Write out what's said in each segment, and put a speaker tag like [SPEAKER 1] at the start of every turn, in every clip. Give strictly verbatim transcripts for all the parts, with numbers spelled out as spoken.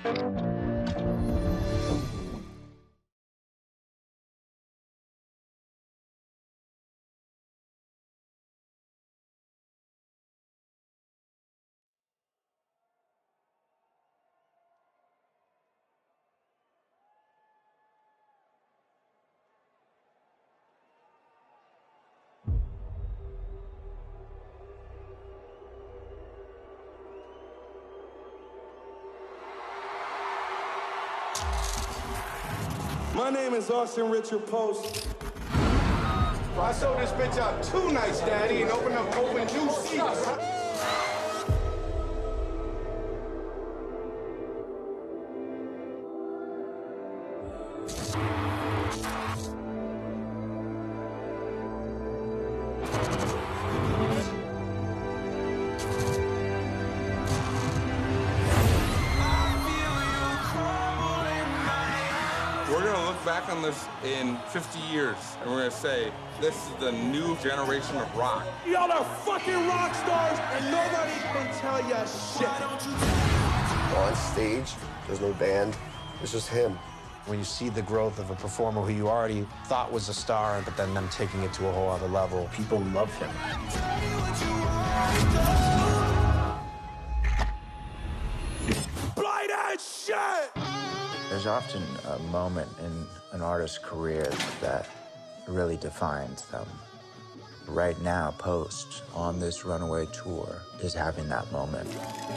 [SPEAKER 1] My name is Austin Richard Post.
[SPEAKER 2] I sold this bitch out two nights, Daddy, and opened up open new seats.
[SPEAKER 3] We're gonna look back on this in fifty years, and we're gonna say, this is the new generation of rock.
[SPEAKER 1] Y'all are fucking rock stars, and nobody can tell ya shit.
[SPEAKER 4] On stage, there's no band, it's just him.
[SPEAKER 5] When you see the growth of a performer who you already thought was a star, but then them taking it to a whole other level, people love him.
[SPEAKER 1] Blind as shit!
[SPEAKER 6] There's often a moment in an artist's career that really defines them. Right now, Post, on this Runaway Tour, is having that moment.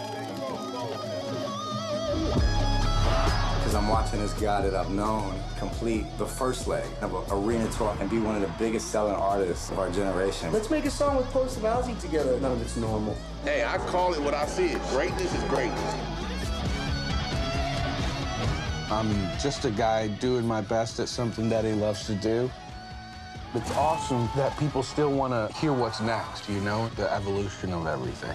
[SPEAKER 7] Because I'm watching this guy that I've known complete the first leg of an arena tour and be one of the biggest selling artists of our generation.
[SPEAKER 4] Let's make a song with Post and Ozzy together. None of it's normal.
[SPEAKER 8] Hey, I call it what I see it. Greatness is greatness.
[SPEAKER 9] I'm just a guy doing my best at something that he loves to do. It's awesome that people still want to hear what's next, you know, the evolution of everything.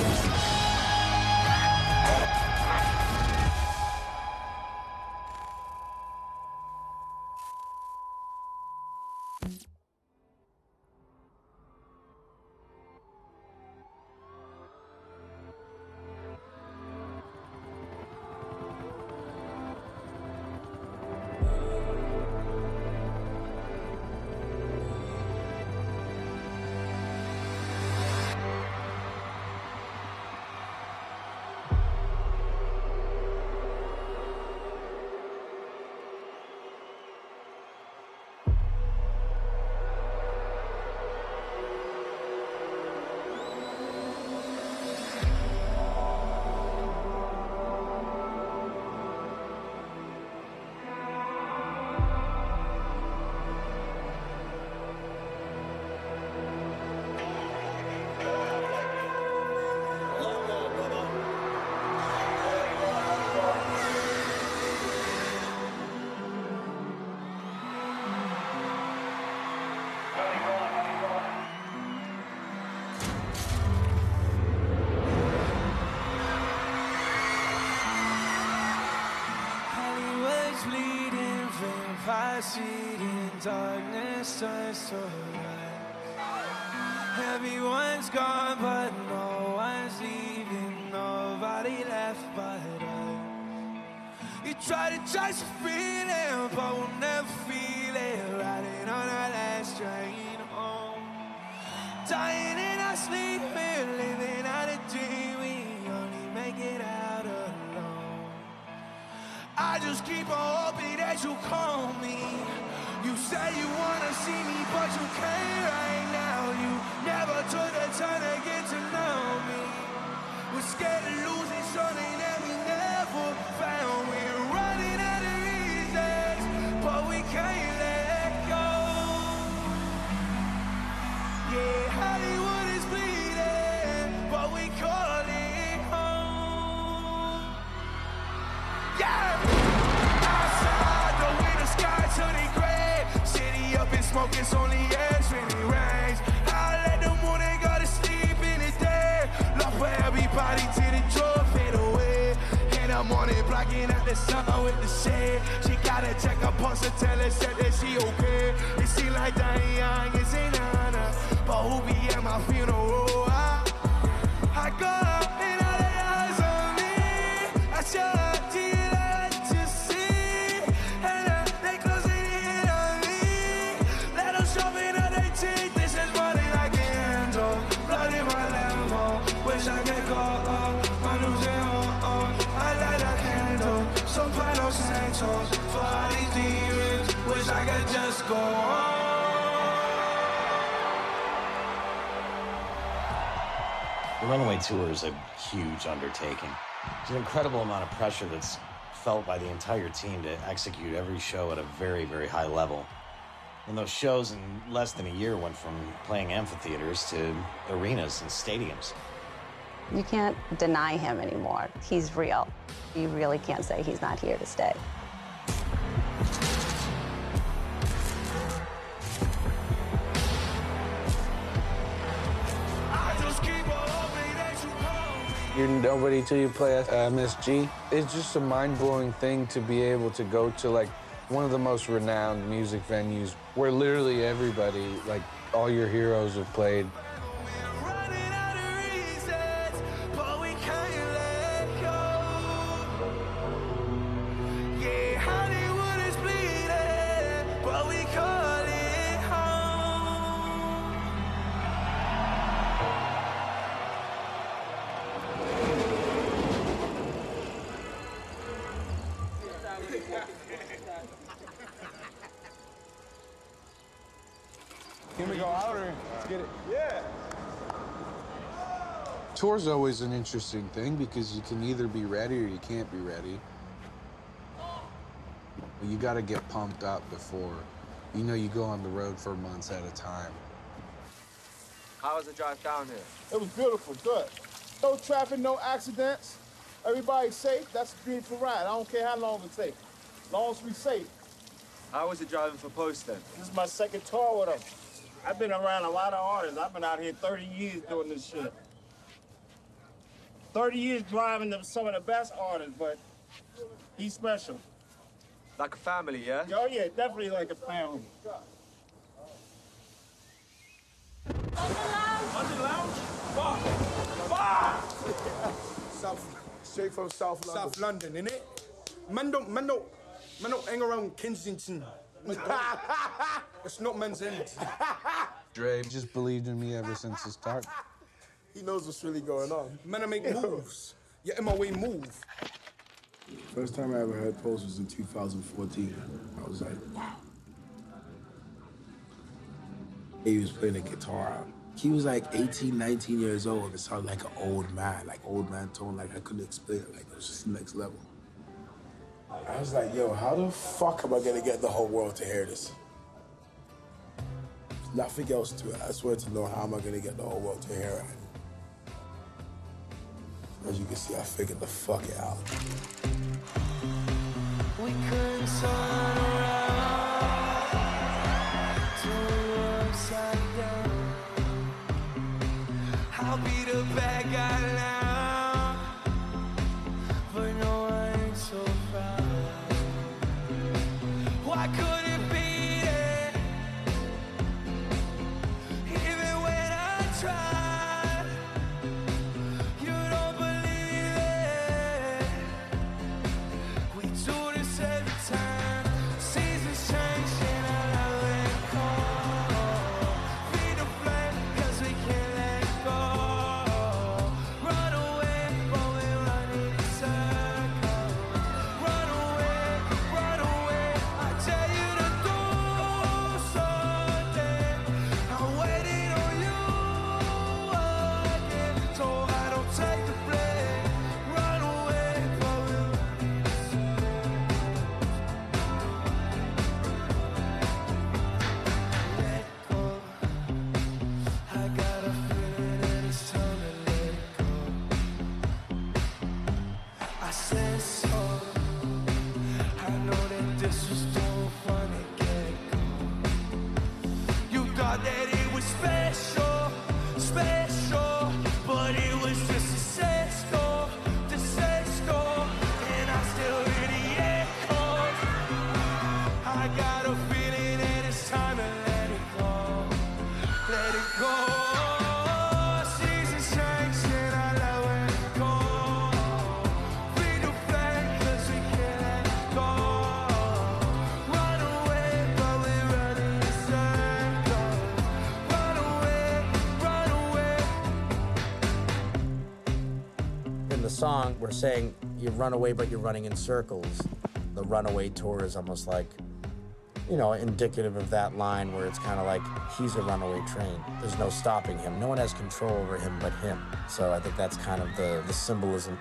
[SPEAKER 10] in darkness turns to light. Everyone's gone, but no one's leaving. Nobody left but us. You try to chase a feeling, but we'll never feel it. Riding on our last train home, dying in our sleep, we're living out a dream. We only make it out alone. I just keep on hoping that you call me. You say you wanna see me, but you can't right now. You never took the time to get to know me. We're scared of losing something that we never found. We're running out of reasons, but we can't let go. Yeah, Hollywood is bleeding, but we call it home. Yeah! Outside, the winter sky turning gray. City up in smoke, it's only ash when it rains. I let the morning go to sleep in the day. Love for everybody till the joy fade away. And I'm on it, blocking out the sun with the shade. She gotta check her pulse and tell her said that she okay. It seems like dying young is an honor, but who be at my funeral? I, I go up and all the eyes on me. I shut up to you. go on.
[SPEAKER 11] The Runaway Tour is a huge undertaking. It's an incredible amount of pressure that's felt by the entire team to execute every show at a very, very high level. And those shows in less than a year went from playing amphitheaters to arenas and stadiums.
[SPEAKER 12] You can't deny him anymore. He's real. You really can't say he's not here to stay.
[SPEAKER 9] You're nobody till you play at M S G. It's just a mind-blowing thing to be able to go to, like, one of the most renowned music venues where literally everybody, like, all your heroes have played.
[SPEAKER 2] Can we go out or let's get it? Yeah.
[SPEAKER 9] Tour's always an interesting thing because you can either be ready or you can't be ready. But you gotta get pumped up before. You know, you go on the road for months at a time.
[SPEAKER 13] How was the drive down here?
[SPEAKER 2] It was beautiful, good. No traffic, no accidents. Everybody's safe. That's a beautiful ride. I don't care how long it takes. As long as we safe.
[SPEAKER 13] How was it driving for Post then?
[SPEAKER 2] This is my second tour with him. I've been around a lot of artists. I've been out here thirty years doing this shit. thirty years driving them some of the best artists, but he's special.
[SPEAKER 13] Like a family, yeah?
[SPEAKER 2] Oh, yeah, definitely like a family.
[SPEAKER 1] London Lounge? Fuck! Fuck!
[SPEAKER 2] South, straight from South London.
[SPEAKER 1] South London, innit? Man don't, man don't, man don't hang around Kensington. It's not Men's End.
[SPEAKER 9] Dre just believed in me ever since the start.
[SPEAKER 2] He knows what's really going on.
[SPEAKER 1] Man, I make moves. Yeah, in my way, move.
[SPEAKER 14] First time I ever heard Post was in two thousand fourteen. I was like, wow. He was playing the guitar. He was like eighteen, nineteen years old. It sounded like an old man, like old man tone. Like I couldn't explain it. Like it was just the next level. I was like, yo, how the fuck am I gonna get the whole world to hear this? Nothing else to it. I swear to know how am I gonna get the whole world to hear it. As you can see, I figured the fuck it out.
[SPEAKER 10] We couldn't turn around till we were upside down. I'll be the bad guy now, but no, I ain't so proud. Why could it be there? Even when I try, you don't believe it. We do this every time. Seasons change and I let it go. Feed the flame 'cause we can't let go. Run away, but we're running in circles. Run away, run away. I tell you to do something. I'm waiting on you again, so I don't take the blame. Run away, but we're running in circles. Let go. I got a feeling that it's time to let go. I said so. I know that this was too funny, get go. You thought that it was special, special, but it was just a sex score, the sex score, and I still hear the echoes. I got a feeling that it's time to let it go, let it go. Seasons change and I let it go. Feed the flame 'cause we can't let go. Run away, but we're running in circles. Run away, run away.
[SPEAKER 5] In the song, we're saying you run away, but you're running in circles. The Runaway Tour is almost like you know, indicative of that line where it's kind of like he's a runaway train. There's no stopping him. No one has control over him but him. So I think that's kind of the, the symbolism.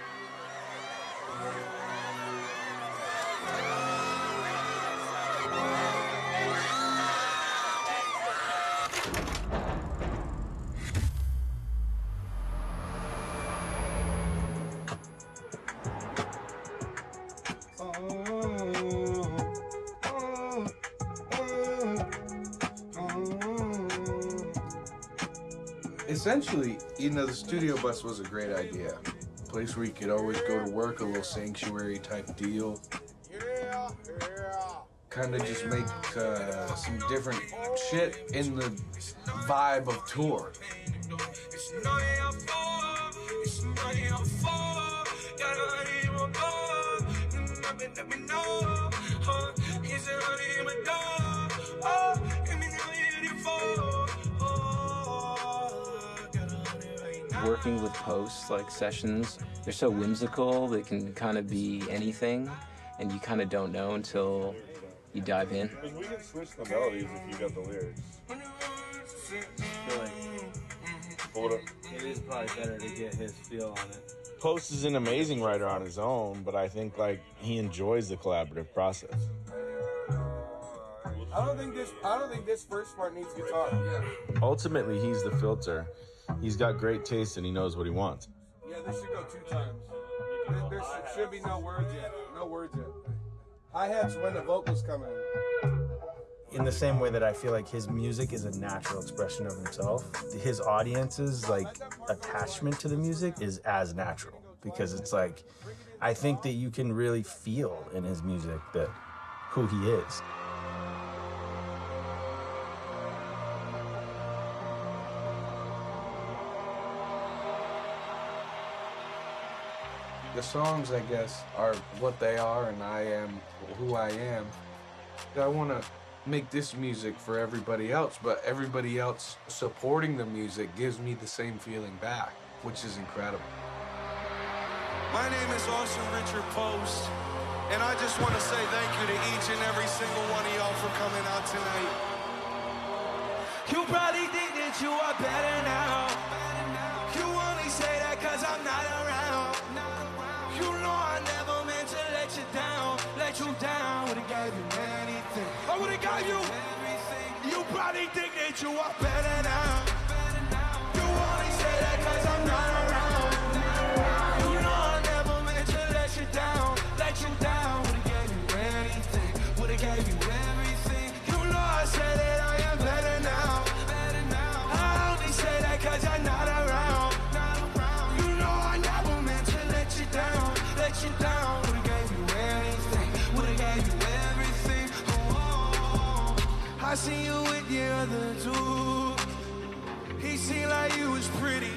[SPEAKER 9] Essentially, you know, the studio bus was a great idea. A place where you could always go to work, a little sanctuary type deal.
[SPEAKER 2] Yeah, yeah.
[SPEAKER 9] Kind of just make uh, some different shit in the vibe of tour.
[SPEAKER 15] Working with post like sessions, they're so whimsical, they can kind of be anything, and you kind of don't know until you dive in.
[SPEAKER 2] Because we can switch the melodies if you got the lyrics.
[SPEAKER 16] I feel like
[SPEAKER 2] Hold up.
[SPEAKER 16] it is probably better to get his feel on it.
[SPEAKER 17] Post is an amazing writer on his own, but I think like he enjoys the collaborative process.
[SPEAKER 1] I don't think this. I don't think this first part needs guitar. Yeah.
[SPEAKER 17] Ultimately, he's the filter. He's got great taste and he knows what he wants.
[SPEAKER 1] Yeah, this should go two times. There, there should, should be no words yet. No words yet. Hi-hats when the vocals come in.
[SPEAKER 18] In the same way that I feel like his music is a natural expression of himself, his audience's like attachment to the music is as natural, because it's like, I think that you can really feel in his music that who he is.
[SPEAKER 9] The songs, I guess, are what they are, and I am who I am. I want to make this music for everybody else, but everybody else supporting the music gives me the same feeling back, which is incredible.
[SPEAKER 10] My name is Austin Richard Post, and I just want to say thank you to each and every single one of y'all for coming out tonight. You probably think that you are better now. You only say that cause I'm not around. You know I never meant to let you down. Let you down, would've gave you anything. I would've gave you everything. You probably think that you are better now. You only say that cause I'm not around. You know I never meant to let you down. Let you down, would've gave you anything. Would've gave you everything. You know I said that I am better now. I only say that cause I'm not around. You know I never meant to let you down. Let you down, would've gave you anything. Would've gave you everything. Oh, I seen you with the other two. He seemed like you was pretty.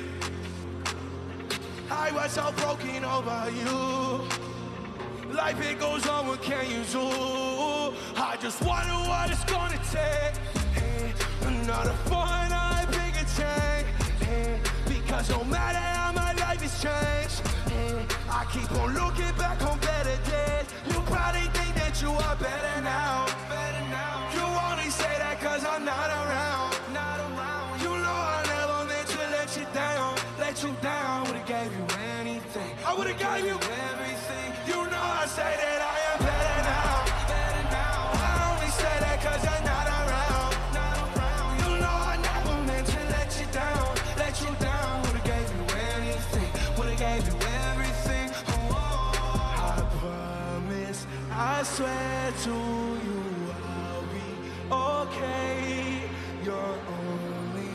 [SPEAKER 10] I was so broken over you. Life it goes on, what can you do? I just wonder what it's gonna take. Hey, another fun, I pick a chain. Hey, because no matter how my life has changed, hey, I keep on looking back on better days. You probably think that you are better now. Better now. You only say that cause I'm not around. Not around. You know I never meant to let you down. Let you down, would've gave you anything. I would've gave you everything. You know I say that I am better now. Better now. I only say that cause I'm not around. Not around. You know I never meant to let you down. Let you down, would've gave you anything. Would've gave you everything. Oh, I promise, I swear to you I'll be okay. You're only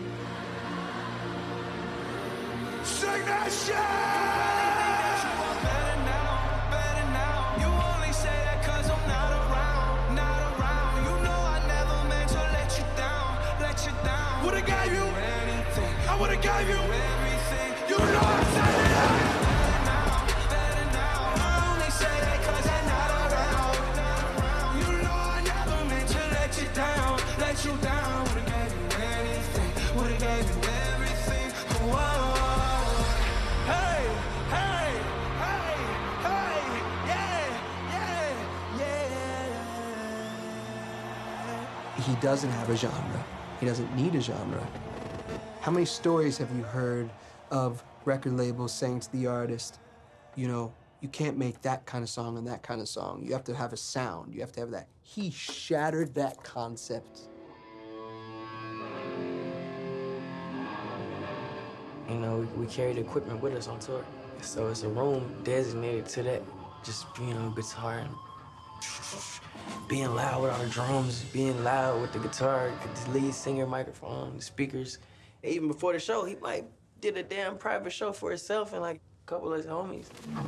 [SPEAKER 10] sing that shit! Better now, better now. You only say that cause I'm not around, not around. You know I never meant to let you down, let you down. Would've gave you anything, I would've gave you everything. You know I said that I am better now, better now. I only say that cause I'm not around, not around. You know I never meant to let you down, let you down. Would've gave you anything, would've gave you everything. Whoa. Hey,
[SPEAKER 19] he doesn't have a genre. He doesn't need a genre. How many stories have you heard of record labels saying to the artist, you know, you can't make that kind of song and that kind of song. You have to have a sound. You have to have that. He shattered that concept.
[SPEAKER 20] You know, we carry the equipment with us on tour. So it's a room designated to that. Just, you know, guitar and being loud with all the drums, being loud with the guitar, the lead singer microphone, the speakers. Even before the show, he like did a damn private show for himself and like a couple of his homies.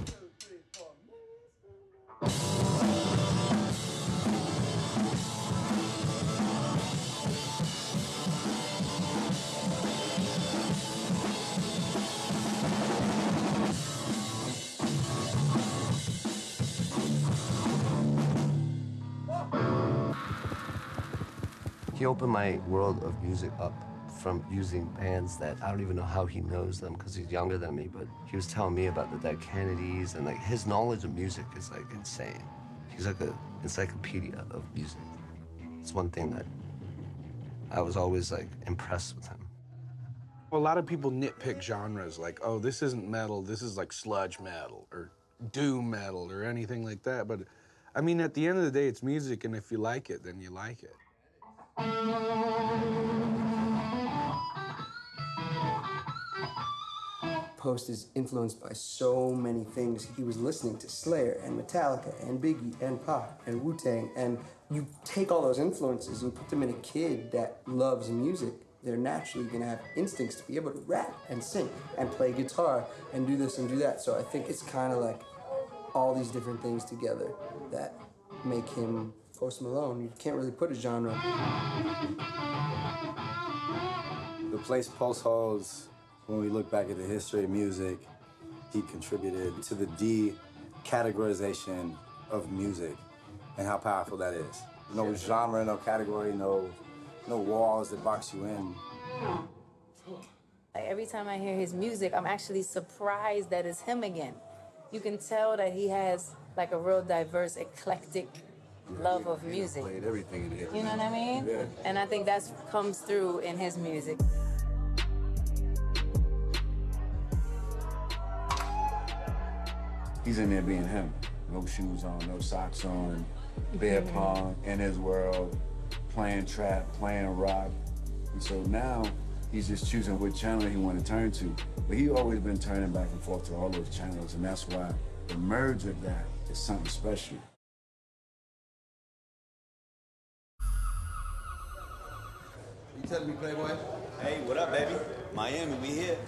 [SPEAKER 4] He opened my world of music up from using bands that I don't even know how he knows them because he's younger than me, but he was telling me about the Dead Kennedys, and like his knowledge of music is like insane. He's like an encyclopedia of music. It's one thing that I was always like impressed with him.
[SPEAKER 9] A lot of people nitpick genres like, oh, this isn't metal, this is like sludge metal or doom metal or anything like that. But I mean, at the end of the day, it's music, and if you like it, then you like it.
[SPEAKER 19] Post is influenced by so many things. He was listening to Slayer and Metallica and Biggie and Pop and Wu-Tang, and you take all those influences and put them in a kid that loves music, they're naturally gonna have instincts to be able to rap and sing and play guitar and do this and do that. So I think it's kind of like all these different things together that make him Post Malone. You can't really put a genre.
[SPEAKER 7] The place Post holds, when we look back at the history of music, he contributed to the de-categorization of music and how powerful that is. No genre, no category, no, no walls that box you in.
[SPEAKER 21] Like, every time I hear his music, I'm actually surprised that it's him again. You can tell that he has like a real diverse, eclectic love of music.
[SPEAKER 22] Played everything in here.
[SPEAKER 21] You know what I mean?
[SPEAKER 22] Yeah.
[SPEAKER 21] And I think that comes through in his music.
[SPEAKER 22] He's in there being him. No shoes on, no socks on, bear paw, in his world, playing trap, playing rock. And so now he's just choosing what channel he want to turn to. But he always been turning back and forth to all those channels, and that's why the merge of that is something special.
[SPEAKER 23] You telling me, Playboy?
[SPEAKER 24] Hey, what up, baby? Miami, we here.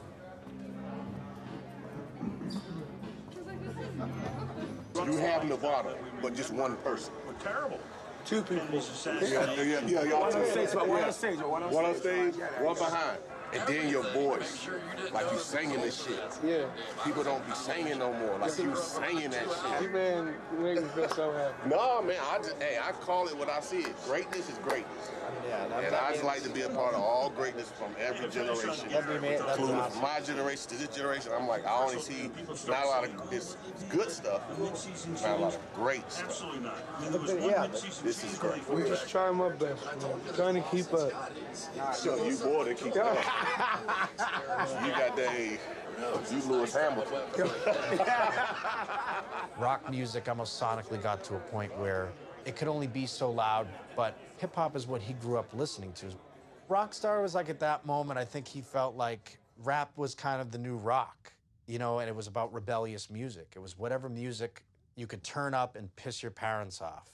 [SPEAKER 8] You have Nevada, but just one person.
[SPEAKER 2] Terrible.
[SPEAKER 8] Two people. Yeah, yeah, yeah, yeah. Y'all
[SPEAKER 2] One on
[SPEAKER 8] two.
[SPEAKER 2] stage, one
[SPEAKER 8] Yeah.
[SPEAKER 2] on stage, one on
[SPEAKER 8] One on
[SPEAKER 2] stage.
[SPEAKER 8] stage, one behind. And then your voice, like you singing this shit.
[SPEAKER 2] Yeah.
[SPEAKER 8] People don't be singing no more, like you singing that shit.
[SPEAKER 2] You man, you make me feel so happy.
[SPEAKER 8] No, man, I just, hey, I call it what I see it. Greatness is greatness.
[SPEAKER 2] Yeah, that-
[SPEAKER 8] and
[SPEAKER 2] that
[SPEAKER 8] I just
[SPEAKER 2] means-
[SPEAKER 8] like to be a part of all greatness from every generation.
[SPEAKER 2] That mean- that's
[SPEAKER 8] Including
[SPEAKER 2] awesome.
[SPEAKER 8] from my generation to this generation. I'm like, I only see not a lot of it's good stuff, not a lot of great stuff.
[SPEAKER 2] Yeah,
[SPEAKER 8] This is great.
[SPEAKER 2] I'm just trying my best, man. Trying to keep up.
[SPEAKER 8] So you more than keep up. You got that, you Lewis Hamilton.
[SPEAKER 5] Rock music almost sonically got to a point where it could only be so loud, but hip-hop is what he grew up listening to. Rockstar was like, at that moment, I think he felt like rap was kind of the new rock, you know, and it was about rebellious music. It was whatever music you could turn up and piss your parents off.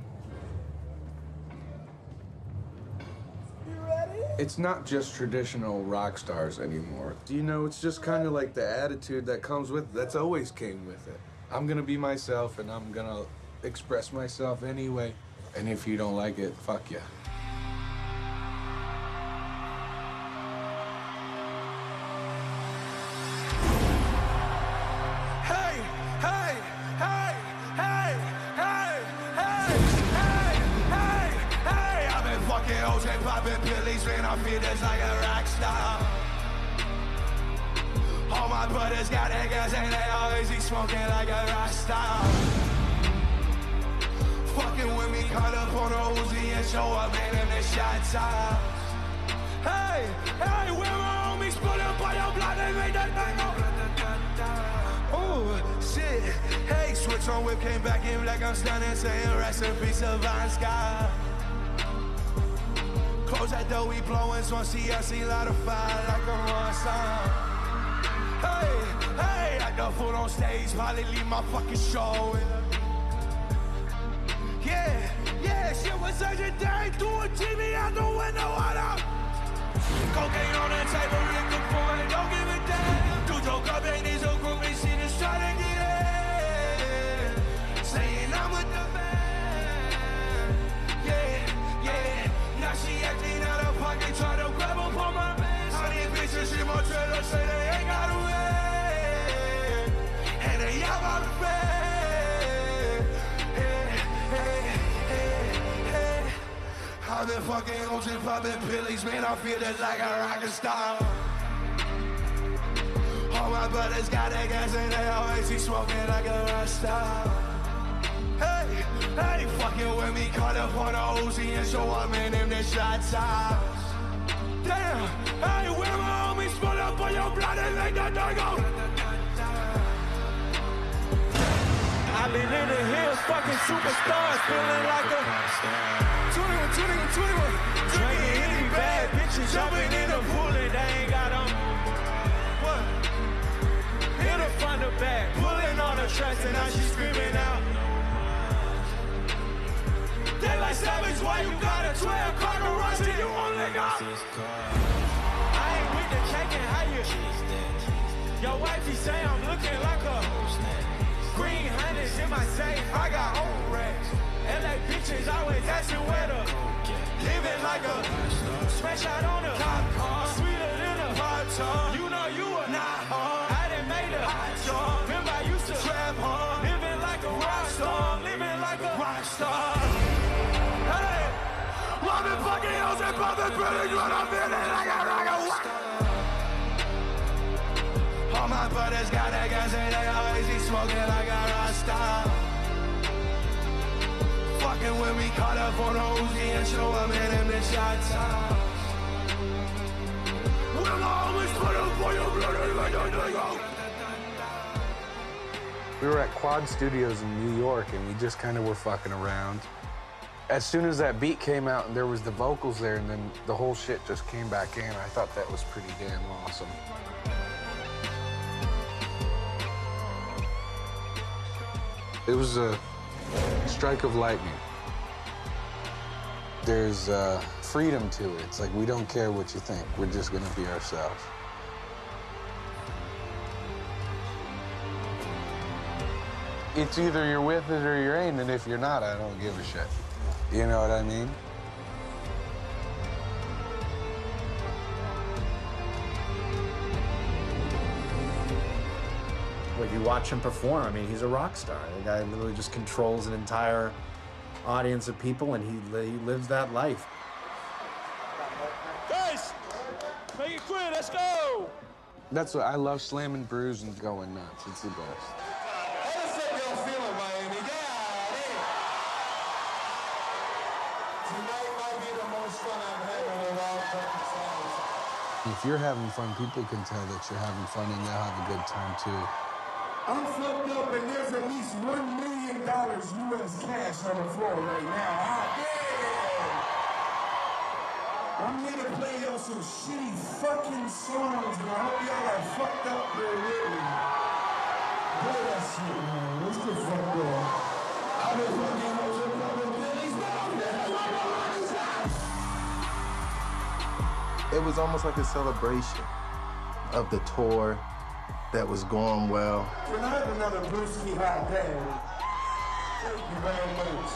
[SPEAKER 9] It's not just traditional rock stars anymore. You know, it's just kind of like the attitude that comes with, that's always came with it. I'm gonna be myself and I'm gonna express myself anyway. And if you don't like it, fuck ya.
[SPEAKER 10] Hey, hey, hey, hey, hey, hey, hey, hey, hey. I've been fucking hoes and popping pillies, man. I feel just like a rock star. All my brothers got niggas and they always be smoking like a rock star. Fucking with me, caught up on a Uzi and show up, man, in the shot top. Hey, hey, where my homies split up by your block, they made that thing go. Ooh, shit. Hey, switch on whip, came back in black, I'm standing saying rest in peace, Divine Sky. Close that door, we blowing, so see I see light of fire like a run sign. Hey, hey, I got foot on stage, probably leave my fucking show. Yeah, yeah, shit was such a day, threw a T V out the window, what up? Cocaine on the table, liquor pouring, don't give a damn. Do joke up, ain't these a group, they see this try to get in. Saying I'm with the man. Yeah, yeah. Now she acting out of pocket, try to grab up on my man. All these bitches in my trailer say they ain't got a way. And they all about the bed. Hey, hey, hey, hey. I've been fucking ocean, popping pillies, man, I feel it like a rocket star. All my brothers got that gas and they always be smoking like a rock star. Hey, hey, fucking with me, caught up on a Uzi and show up, man, in the shot tops. Damn, hey, where my homies split up on your blood and make that thing go. I've been in the hills, fucking superstars, feeling like a twenty-one, twenty-one, twenty-one. Drinking any bad bitches, jumping in the pool and they ain't got them. What? Hit her front to back, pulling on the tracks and now she screaming out. They like savage, why you got a twelve car garage and you only got? I ain't with the cake and how you. Your wifey say I'm looking like a green hundreds in my safe. I got old racks. L A bitches always asking where the living like a smash out on a cop car, sweeter than a hot tub. You know you are not hard. I done made a hot job. Remember I used to trap hard, living like a rock star, living like a rock star. Hey, I've been fucking hoes and popping pretty good. I'm feeling like a rock star. All my brothers got that gas and they always be smoking like a rock star. Fucking with me, caught up on a Uzi and show up, man, in the shot top. We'll always put up for your blood like a nigga.
[SPEAKER 9] We were at Quad Studios in New York, and we just kind of were fucking around. As soon as that beat came out and there was the vocals there, and then the whole shit just came back in, I thought that was pretty damn awesome. It was a strike of lightning. There's uh, freedom to it. It's like, we don't care what you think. We're just gonna be ourselves. It's either you're with it or you ain't, and if you're not, I don't give a shit. You know what I mean?
[SPEAKER 5] When you watch him perform, I mean, he's a rock star. The guy literally just controls an entire audience of people, and he, li he lives that life.
[SPEAKER 10] Guys, make it quick, let's go!
[SPEAKER 9] That's what I love, slamming brews and going nuts. It's the best.
[SPEAKER 10] Let's see y'all feeling, Miami.
[SPEAKER 2] Tonight might be the most fun I've had in a while.
[SPEAKER 9] If you're having fun, people can tell that you're having fun, and they'll have a good time, too.
[SPEAKER 2] I'm fucked up and there's at least one million dollars U S cash on the floor right now. Ah, yeah. I'm here to play y'all some shitty fucking songs, and I hope y'all are fucked up there with me. Play that shit, man. What's the fuck going? I've been fucking hoes and fucking billies now.
[SPEAKER 3] It was almost like a celebration of the tour that was going well.
[SPEAKER 2] Can I have another brewski hot day? Thank you very much.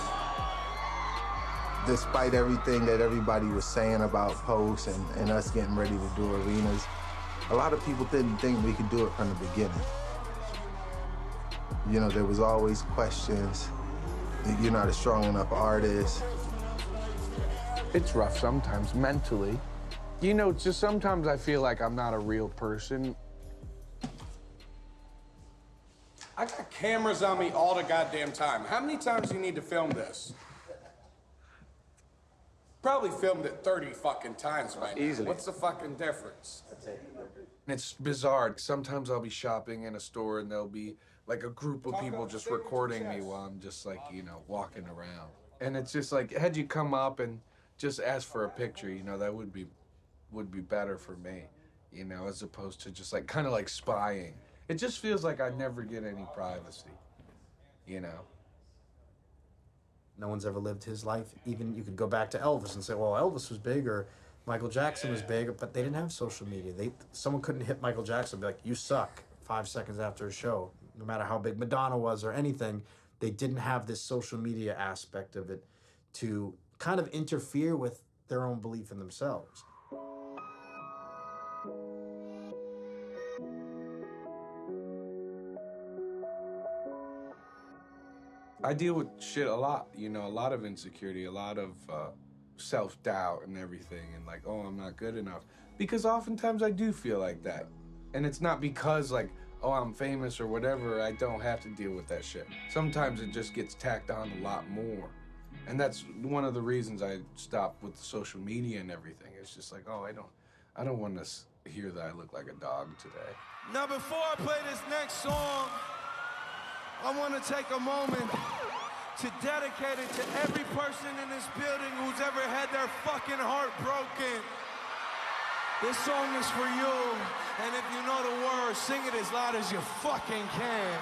[SPEAKER 3] Despite everything that everybody was saying about Post and, and us getting ready to do arenas, a lot of people didn't think we could do it from the beginning. You know, there was always questions. You're not a strong enough artist.
[SPEAKER 9] It's rough sometimes, mentally. You know, just sometimes I feel like I'm not a real person.
[SPEAKER 1] I got cameras on me all the goddamn time. How many times do you need to film this? Probably filmed it thirty fucking times by now.
[SPEAKER 9] Easily.
[SPEAKER 1] What's the fucking difference?
[SPEAKER 9] It's bizarre. Sometimes I'll be shopping in a store and there'll be like a group of people just recording me while I'm just like, you know, walking around. And it's just like, had you come up and just ask for a picture, you know, that would be would be better for me, you know, as opposed to just like kind of like spying. It just feels like I never get any privacy, you know.
[SPEAKER 6] No one's ever lived his life. Even you could go back to Elvis and say, well, Elvis was big or Michael Jackson was big, but they didn't have social media. They someone couldn't hit Michael Jackson and be like, you suck, five seconds after a show. No matter how big Madonna was or anything, they didn't have this social media aspect of it to kind of interfere with their own belief in themselves.
[SPEAKER 9] I deal with shit a lot, you know, a lot of insecurity, a lot of uh, self-doubt and everything, and like, oh, I'm not good enough. Because oftentimes I do feel like that. And it's not because like, oh, I'm famous or whatever, I don't have to deal with that shit. Sometimes it just gets tacked on a lot more. And that's one of the reasons I stopped with the social media and everything. It's just like, oh, I don't, I don't want to hear that I look like a dog today.
[SPEAKER 10] Now, before I play this next song, I want to take a moment to dedicate it to every person in this building who's ever had their fucking heart broken. This song is for you, and if you know the words, sing it as loud as you fucking can.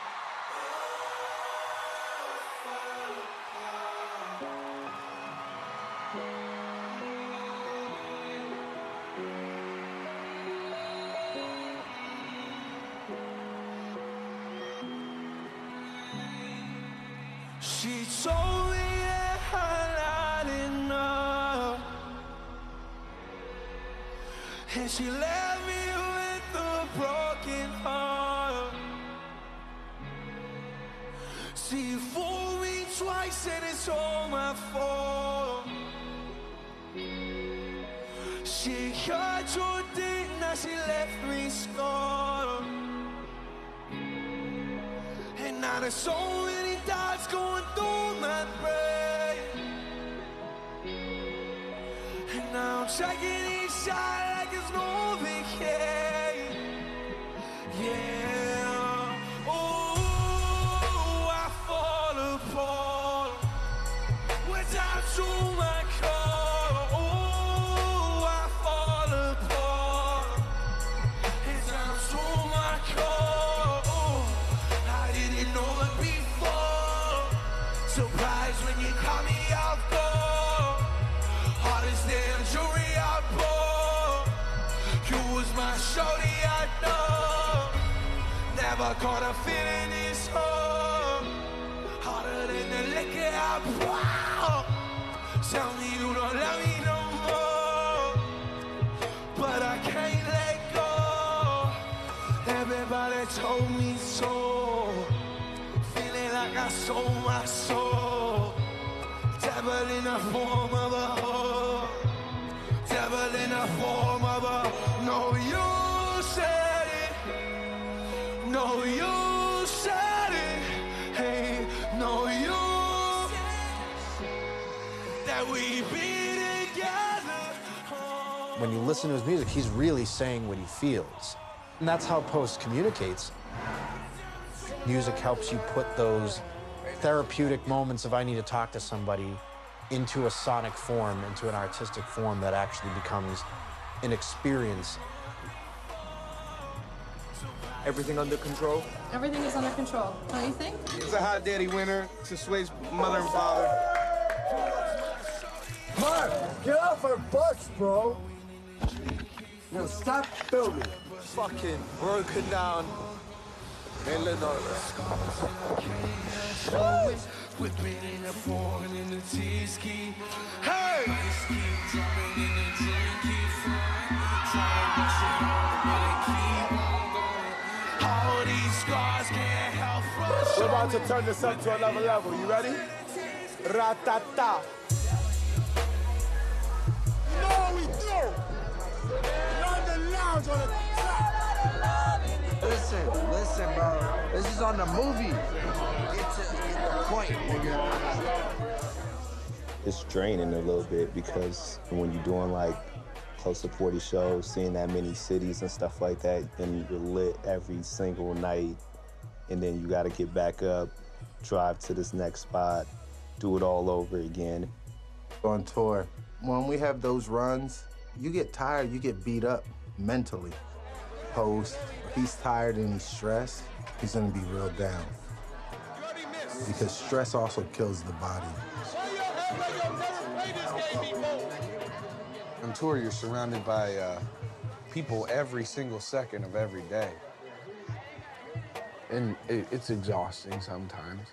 [SPEAKER 10] She told me that I'm not enough, and she left me with a broken heart. She fooled me twice and it's all my fault. She cut your dick, now she left me scarred. And now there's so many thoughts going through my brain, and now I'm checking each side like it's no vacation. Yeah, oh, I fall apart when I'm through my car. Oh, I fall apart as I'm through my car. Oh, I didn't know it before. Surprised when you caught me off guard. Hardest damn jewelry I bought. You was my shorty, I know. Never caught a feeling this hard. Harder than the liquor I pour. Tell me you don't love me no more, but I can't let go. Everybody told me so. Feeling like I sold my soul. Devil in the form of a hoe. Devil in the form of a. No, you said it. No, you said it. Hey, no, you that we be together.
[SPEAKER 5] When you listen to his music, he's really saying what he feels. And that's how Post communicates. Music helps you put those therapeutic moments of I need to talk to somebody into a sonic form, into an artistic form that actually becomes an experience.
[SPEAKER 1] Everything under control?
[SPEAKER 11] Everything is under control, don't you think?
[SPEAKER 1] It's a hot daddy winner to Sway's mother and father.
[SPEAKER 2] Mark, get off our butts, bro. Yo, stop filming.
[SPEAKER 1] Fucking broken down. Eleanor.
[SPEAKER 10] Whipping in the foreign in the T-ski. Hey! Dropping in the drink, keep flowing. Try to rush it all, but it keep on going. All these scars can't help from
[SPEAKER 2] We're about to turn this up to another level. You ready? Ra-ta-ta. No, we do. London Lounge on the top.
[SPEAKER 12] Listen, listen, bro.
[SPEAKER 9] This is on the movie. Get to get the point, nigga.
[SPEAKER 12] It's draining a little bit because when you're doing like close to forty shows, seeing that many cities and stuff like that, and you're lit every single night, and then you gotta get back up, drive to this next spot, do it all over again.
[SPEAKER 3] On tour, when we have those runs, you get tired, you get beat up mentally. Post, if he's tired and he's stressed, he's gonna be real down. Because stress also kills the body.
[SPEAKER 9] On tour, you're surrounded by uh, people every single second of every day. And it, it's exhausting sometimes.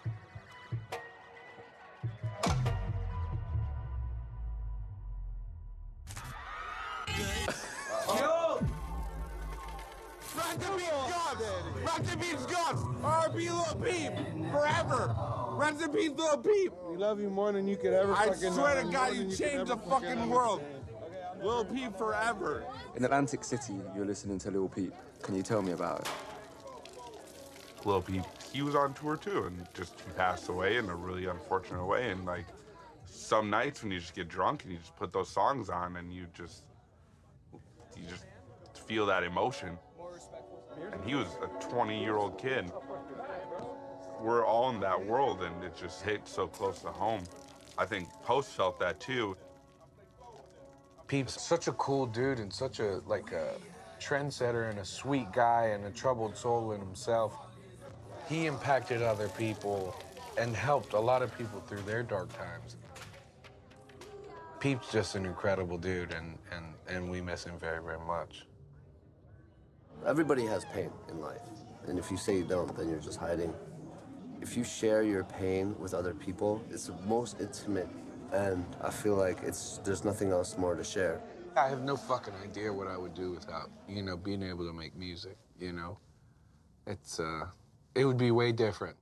[SPEAKER 2] Yo! Rock the beat's gone! Rock the beat's gone! R and B Lil Peep! Forever! Rock the beat Lil Peep!
[SPEAKER 1] We love you more than you could ever
[SPEAKER 2] I
[SPEAKER 1] fucking
[SPEAKER 2] swear
[SPEAKER 1] know.
[SPEAKER 2] to God,
[SPEAKER 1] More
[SPEAKER 2] you
[SPEAKER 1] than
[SPEAKER 2] changed the
[SPEAKER 1] could ever
[SPEAKER 2] fucking
[SPEAKER 1] know.
[SPEAKER 2] world! Lil Peep forever!
[SPEAKER 13] In Atlantic City, you're listening to Lil Peep. Can you tell me about it?
[SPEAKER 14] Lil Peep, he was on tour too, and just he passed away in a really unfortunate way. And like some nights when you just get drunk and you just put those songs on and you just you just feel that emotion. And he was a twenty-year-old kid. We're all in that world, and it just hit so close to home. I think Post felt that too.
[SPEAKER 9] Peep's such a cool dude and such a like a trendsetter and a sweet guy and a troubled soul in himself. He impacted other people and helped a lot of people through their dark times. Peep's just an incredible dude, and, and, and we miss him very, very much.
[SPEAKER 4] Everybody has pain in life, and if you say you don't, then you're just hiding. If you share your pain with other people, it's the most intimate, and I feel like it's there's nothing else more to share.
[SPEAKER 9] I have no fucking idea what I would do without, you know, being able to make music, you know? It's, uh, it would be way different.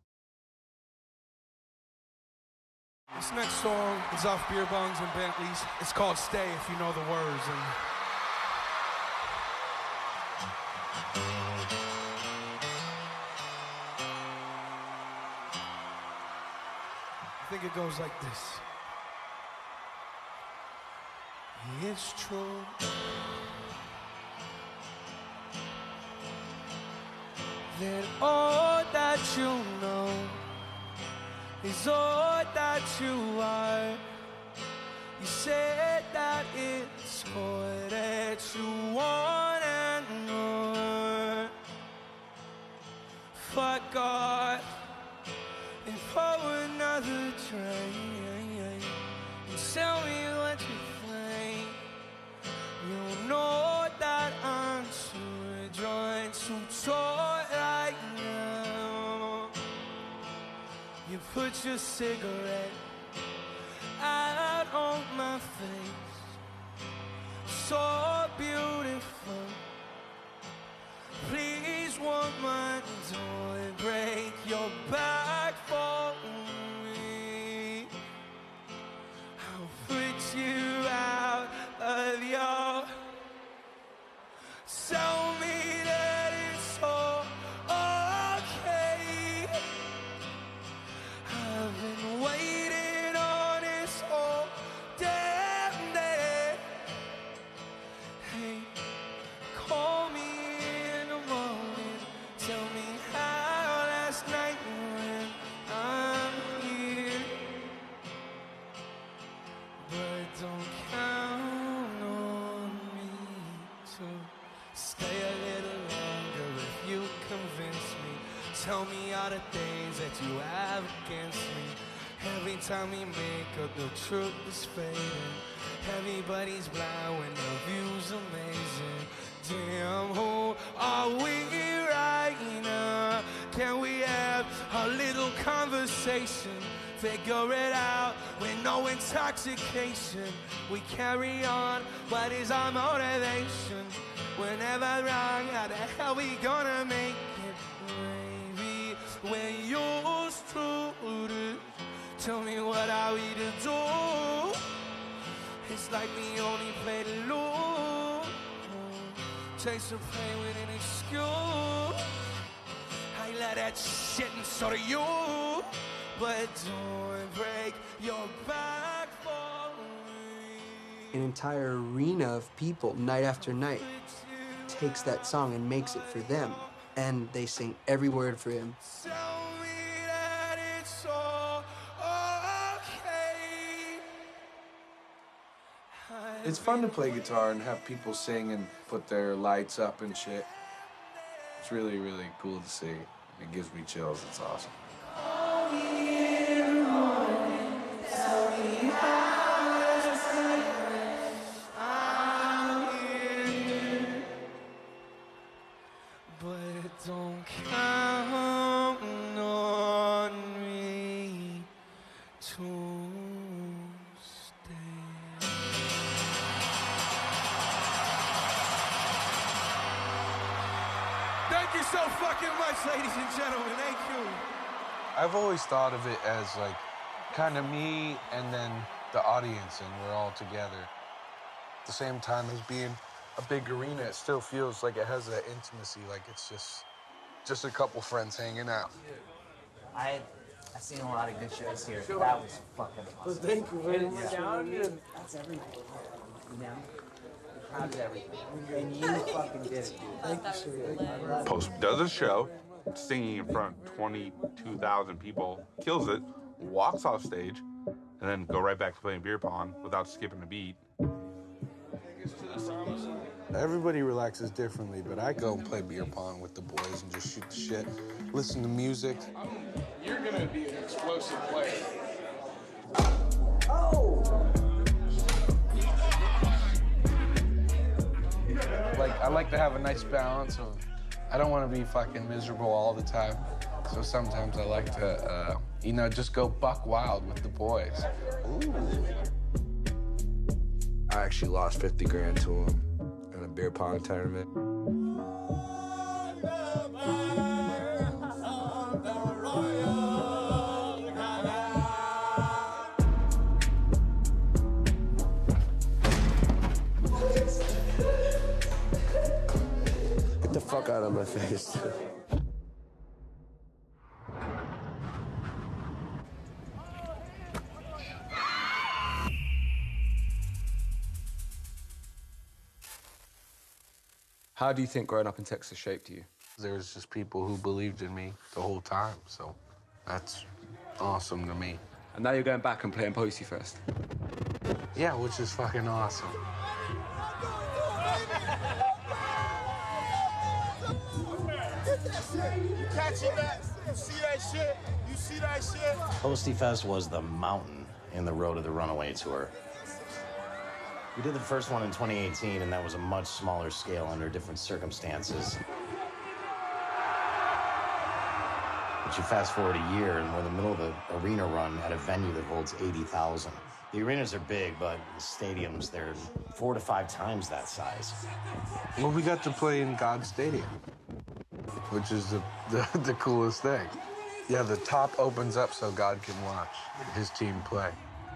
[SPEAKER 2] This next song is off Beer Bongs and Bentleys. It's called Stay, if you know the words. And I think it goes like this. It's true that all that you know is all that you are. You said that it's all that you want and more. Fuck off and pour another drink and tell me what you think. You know that I'm too drunk to talk right now. You put your cigarette out on my face, so beautiful. Please, woman, don't break your back for me. I'll put you out of your. Tell me that it's all okay. I've been waiting on this all damn day. Hey, call me in the morning. Tell me how last night went. I'm here, but don't count on me to stay a little longer if you convince me. Tell me all the things that you have against me. Every time we make up, the truth is fading. Everybody's blind when the view's amazing. Damn, who are we right now? Can we have a little conversation? Figure it out with no intoxication. We carry on, what is our motivation? We're never wrong, how the hell we gonna make it? Maybe we're used to this. Tell me what are we to do? It's like we only play to lose. Chase the pain with an excuse. I let that
[SPEAKER 10] that shit, and so do you. But don't break your back for me.
[SPEAKER 19] An entire arena of people, night after night, takes that song and makes it for them. And they sing every word for him.
[SPEAKER 10] Tell me that it's all okay.
[SPEAKER 9] It's fun to play guitar and have people sing and put their lights up and shit. It's really, really cool to see. It gives me chills. It's awesome.
[SPEAKER 10] But don't count on me to stay. Thank you so fucking much, ladies and gentlemen. Thank you.
[SPEAKER 9] I've always thought of it as like kind of me and then the audience, and we're all together. At the same time as being a big arena, it still feels like it has that intimacy, like it's just just a couple friends hanging out.
[SPEAKER 15] I I've seen a lot of good shows here. That was fucking awesome.
[SPEAKER 19] Thank you very much.
[SPEAKER 15] That's everything. You know? The crowd did everything. And you fucking did it, dude.
[SPEAKER 19] Thank you, sir.
[SPEAKER 14] Post does a show, singing in front of twenty-two thousand people, kills it, walks off stage, and then go right back to playing beer pong without skipping a beat.
[SPEAKER 9] Everybody relaxes differently, but I go and play beer pong with the boys and just shoot the shit, listen to music.
[SPEAKER 1] You're gonna be an explosive player.
[SPEAKER 19] Oh!
[SPEAKER 9] Like, I like to have a nice balance of, I don't want to be fucking miserable all the time. So sometimes I like to, uh, you know, just go buck wild with the boys.
[SPEAKER 4] Ooh. I actually lost fifty grand to him in a beer pong tournament. Get the fuck out of my face.
[SPEAKER 13] How do you think growing up in Texas shaped you?
[SPEAKER 9] There was just people who believed in me the whole time, so that's awesome to me.
[SPEAKER 13] And now you're going back and playing Posey Fest.
[SPEAKER 9] Yeah, which is fucking awesome.
[SPEAKER 2] You catching that? You see that shit? You see that shit?
[SPEAKER 16] Posty Fest was the mountain in the road of the Runaway Tour. We did the first one in twenty eighteen, and that was a much smaller scale under different circumstances. But you fast forward a year, and we're in the middle of the arena run at a venue that holds eighty thousand. The arenas are big, but the stadiums, they're four to five times that size.
[SPEAKER 9] Well, we got to play in God's Stadium, which is the, the, the coolest thing. Yeah, the top opens up so God can watch his team play.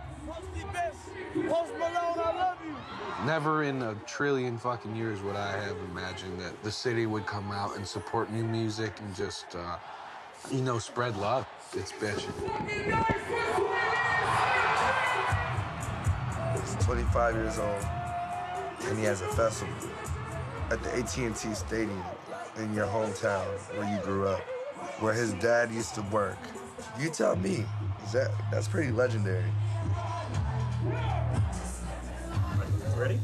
[SPEAKER 2] Post Malone, I love you.
[SPEAKER 9] Never in a trillion fucking years would I have imagined that the city would come out and support new music and just, uh, you know, spread love. It's bitchin'.
[SPEAKER 17] He's twenty-five years old, and he has a festival at the A T and T Stadium in your hometown where you grew up, where his dad used to work. You tell me, is that that's pretty legendary.
[SPEAKER 13] Ready?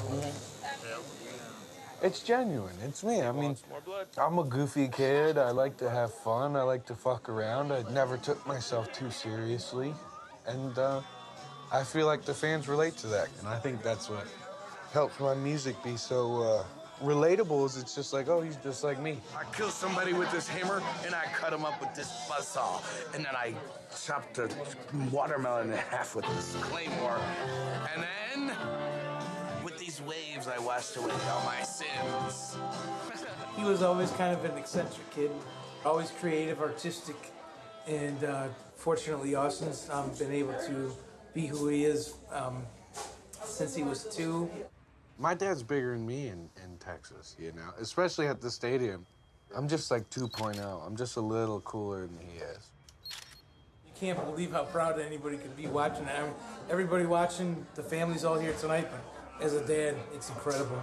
[SPEAKER 9] It's genuine. It's me. I mean, I'm a goofy kid. I like to have fun. I like to fuck around. I never took myself too seriously. And uh, I feel like the fans relate to that. And I think that's what helps my music be so uh, relatable, is it's just like, oh, he's just like me.
[SPEAKER 17] I kill somebody with this hammer, and I cut him up with this buzzsaw, and then I chop the watermelon in half with this claymore, and then with these waves, I washed away all my sins.
[SPEAKER 18] He was always kind of an eccentric kid, always creative, artistic, and uh, fortunately, Austin's um, been able to be who he is um, since he was two.
[SPEAKER 9] My dad's bigger than me in, in Texas, you know, especially at the stadium. I'm just like two point oh. I'm just a little cooler than he is.
[SPEAKER 18] You can't believe how proud anybody could be watching it. I mean, everybody watching, the family's all here tonight, but as a dad, it's incredible.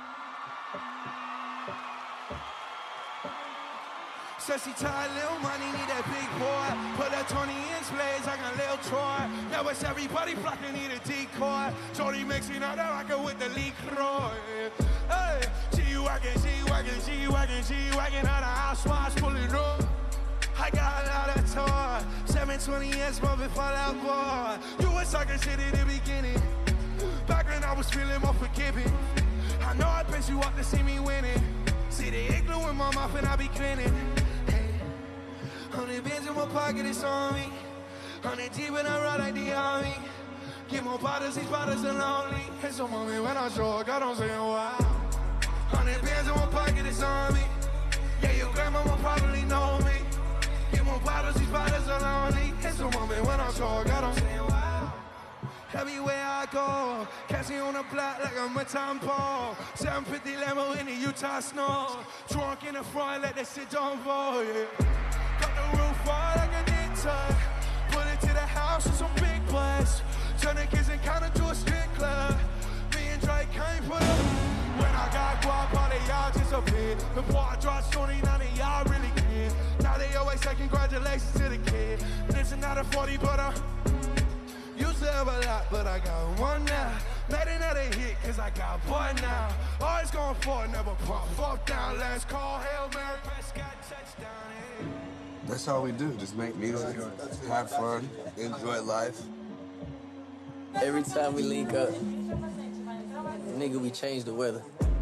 [SPEAKER 10] Sassy tight, little money, need that big boy. Put a twenty inch blades like a little Troy. Now it's everybody flocking, need a decoy. Jody mixing out the rocket with the leak Roy. Hey, she wagging, she wagging, she wagging, she wagging out the housewives pulling up. I got a lot of toy. seven twenty S bumping for that boy. You was sucker shit in the beginning. Back when I was feeling more forgiving. I know I pissed you up to see me winning. See the igloo in my mouth and I be grinning. Hundred bands in my pocket, it's on me. Hundred deep when I ride like the army. Get more bottles, these bottles are lonely. It's a moment when I show up, God don't say wow. Hundred bands in my pocket, it's on me. Yeah, your grandma will probably know me. Get more bottles, these bottles are lonely. It's a moment when I show up, God don't say wow. Everywhere I go, catch me on the block like I'm a Tom Paul. seven fifty Lambo in the Utah snow. Drunk in the front, let that shit don't roll, yeah. Got the roof on like a knit. Put it to the house with some big blast. Turn the kids and count it to a strip club. Me and Drake can't put up. When I got guap, all of y'all disappeared. Before I dropped Sony, none of y'all really care. Now they always say congratulations to the kid. This is not a forty, but I used to have a lot, but I got one now. Made another hit, cause I got one now. Always going for it, never pump, fuck down. Let's call Hail Mary, Prescott, touchdown.
[SPEAKER 7] That's all we do, just make music, have fun, enjoy life.
[SPEAKER 20] Every time we link up, nigga, we change the weather.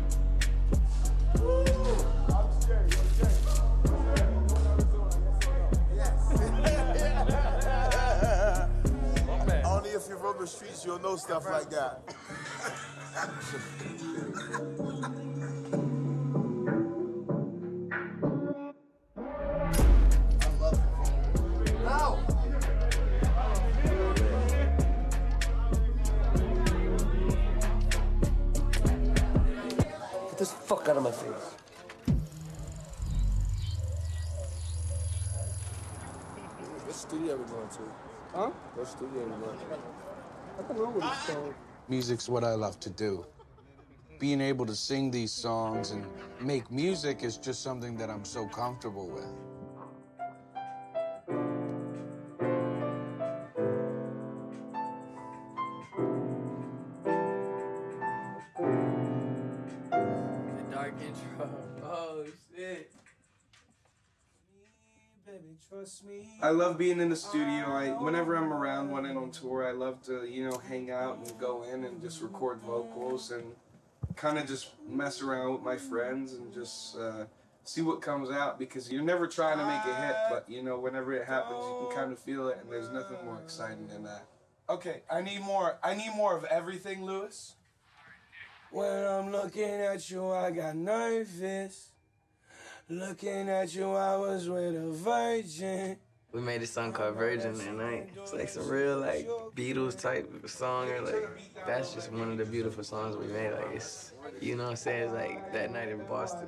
[SPEAKER 2] Only if you're from the streets, you'll know stuff like that.
[SPEAKER 20] Get this fuck out of my face.
[SPEAKER 7] What studio we going to? Huh? What studio we going to? I don't know what it's called.
[SPEAKER 9] Music's what I love to do. Being able to sing these songs and make music is just something that I'm so comfortable with.
[SPEAKER 20] The dark intro. Oh, shit.
[SPEAKER 1] Baby, trust me. I love being in the studio. I, whenever I'm around, when I'm on tour, I love to, you know, hang out and go in and just record vocals and kind of just mess around with my friends and just uh, see what comes out, because you're never trying to make a hit, but, you know, whenever it happens, you can kind of feel it, and there's nothing more exciting than that. Okay, I need more. I need more of everything, Lewis. When I'm looking at you, I got nervous. Looking at you, I was with a virgin.
[SPEAKER 20] We made a song called Virgin that night. It's like some real like Beatles type song, or like that's just one of the beautiful songs we made. Like it's, you know what I'm saying? It's like that night in Boston.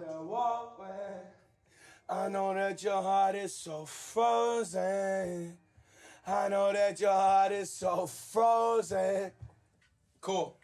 [SPEAKER 1] I know that your heart is so frozen. I know that your heart is so frozen. Cool.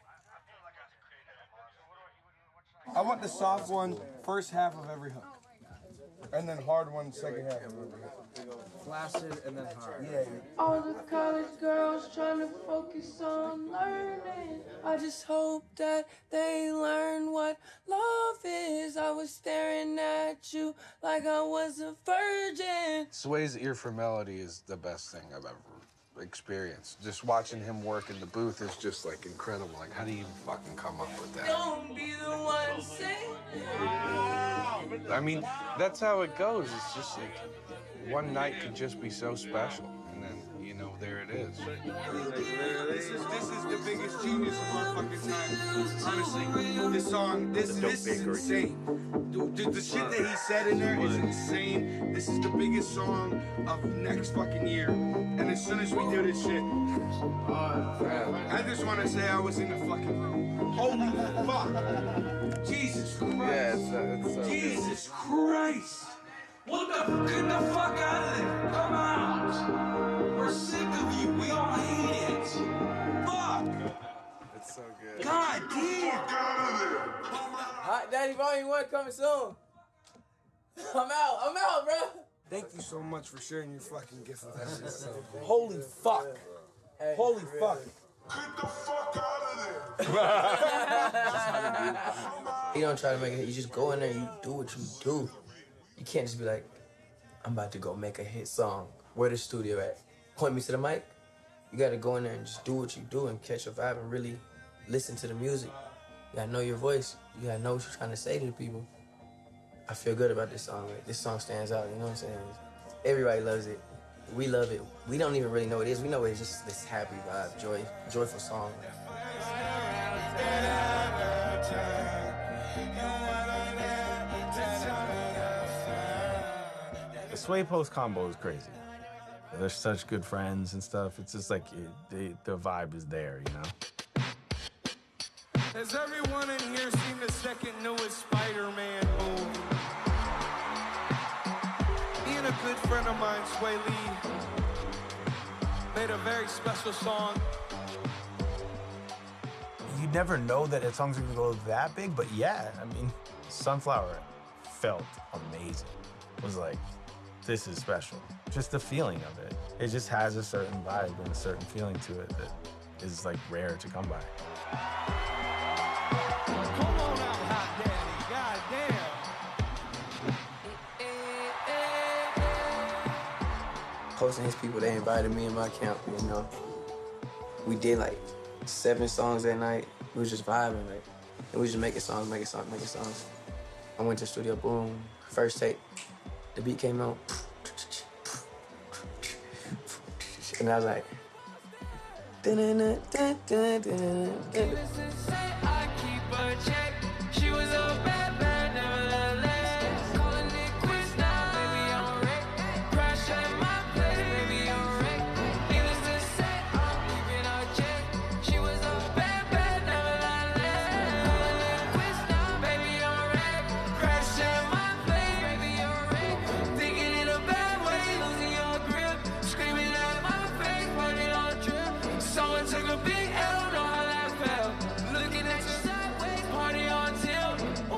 [SPEAKER 1] I want the soft one first half of every hook. And then hard one second half of every hook.
[SPEAKER 6] Flaccid and then hard.
[SPEAKER 1] Yeah.
[SPEAKER 21] All the college girls trying to focus on learning. I just hope that they learn what love is. I was staring at you like I was a virgin.
[SPEAKER 9] Sway's ear for melody is the best thing I've ever experienced. Just watching him work in the booth is just like incredible. Like, how do you even fucking come up with that?
[SPEAKER 21] Don't be the one saying.
[SPEAKER 9] I mean, that's how it goes. It's just like one night could just be so special, and then, you know, there it is.
[SPEAKER 1] This is this is the biggest genius of our fucking time. Honestly, this song, this this is insane. Dude, the, the shit that he said in there is insane. This is the biggest song of next fucking year. And as soon as we do this shit, I just want to say I was in the fucking room. Holy fuck! Jesus Christ.
[SPEAKER 9] Yeah, it's, uh, it's so
[SPEAKER 1] Jesus Christ. What the? Get the fuck out of there. Come out. We're sick of you. We all hate it. Fuck.
[SPEAKER 9] It's so good.
[SPEAKER 1] God damn. Fuck out of there.
[SPEAKER 15] Hot Daddy Volume one coming soon. I'm out. I'm out, bro.
[SPEAKER 7] Thank you so much for sharing your fucking gift with us. It's so cool.
[SPEAKER 18] Holy fuck.
[SPEAKER 15] Hey,
[SPEAKER 18] Holy
[SPEAKER 15] really.
[SPEAKER 18] fuck.
[SPEAKER 7] Get the fuck out of there.
[SPEAKER 15] You don't try to make it. You just go in there. You do what you do. You can't just be like, I'm about to go make a hit song. Where the studio at? Point me to the mic. You got to go in there and just do what you do and catch a vibe and really listen to the music. You got to know your voice. You got to know what you're trying to say to the people. I feel good about this song. Like, this song stands out, you know what I'm saying? Everybody loves it. We love it. We don't even really know what it is. We know it's just this happy vibe, joy, joyful song.
[SPEAKER 8] The Sway Post combo is crazy. They're such good friends and stuff. It's just like it, they, the vibe is there, you know?
[SPEAKER 10] Has everyone in here seen the second newest Spider-Man movie? Me and a good friend of mine, Sway Lee, made a very special song.
[SPEAKER 8] You never know that a song's gonna go that big, but yeah, I mean, Sunflower felt amazing. It was like, this is special. Just the feeling of it. It just has a certain vibe and a certain feeling to it that is like rare to come by.
[SPEAKER 10] Come on out, Hot Daddy, goddamn.
[SPEAKER 15] Posting his people, they invited me and my camp, you know. We did like seven songs that night. We was just vibing, like, and we was just making songs, making songs, making songs. I went to the studio, boom, first take. The beat came out. And I was like,
[SPEAKER 10] She was a bad, bad, nevertheless. Calling it quits now, baby, I'm wrecked. Crash at my place, baby, I'm wrecked. Needless to say, I'm keeping her check. She was a bad, bad, nevertheless. Calling it quits now, baby, I'm wrecked. Crash at my place, baby, I'm wrecked. Thinking in a bad way, losing your grip. Screaming at my face, running on trip. Someone took a big L, know how that felt. Looking at you sideways, party on tilt. Ooh,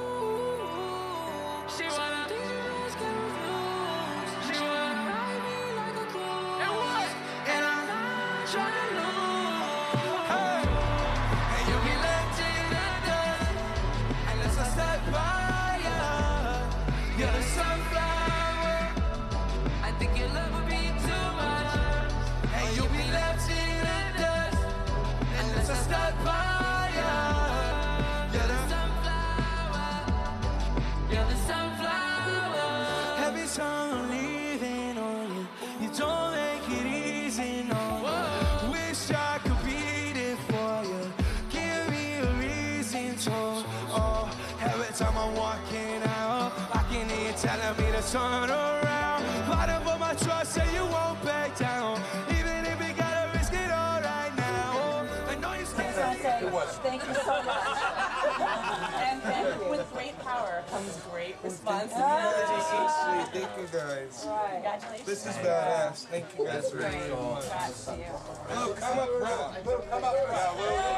[SPEAKER 10] she wanna dance, get confused. She wanna ride me like a cruise. And what? And I'm not trying to lose. Hey, and you'll be left in the dust unless I step by ya. You're the sunflower. I think your love would be too much. And you'll be left in the dust unless I step by ya. You're the sunflower. You're the sunflower. Every song I'm leaving on you, you don't make it easy, no. Wish I could beat it for you. Give me a reason to. Oh, every time I'm walking out, I can hear you telling me to turn around. Fighting for my trust, say you won't back down. Even if you gotta risk it all right now. I know you scared.
[SPEAKER 22] Thank you so much. and, and with great power comes great responsibility.
[SPEAKER 1] Thank you guys.
[SPEAKER 22] Right. Congratulations.
[SPEAKER 1] This is badass. Thank you guys very much.
[SPEAKER 22] Congrats to you.
[SPEAKER 1] Luke, come up front. Luke, come up front.